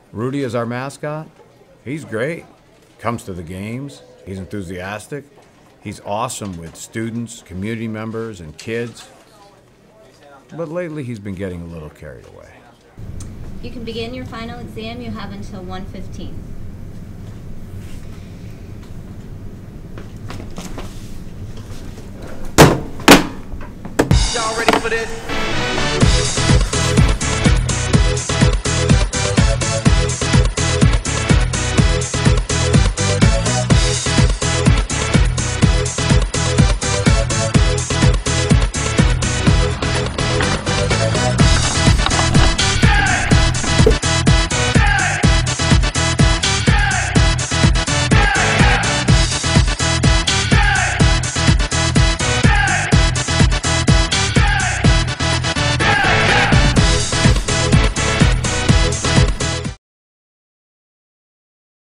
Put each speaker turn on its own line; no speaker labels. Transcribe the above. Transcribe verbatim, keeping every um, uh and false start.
Rudy is our mascot. He's great. Comes to the games. He's enthusiastic. He's awesome with students, community members, and kids. But lately he's been getting a little carried away.
You can begin your final exam. You have until one fifteen.
Y'all ready for this?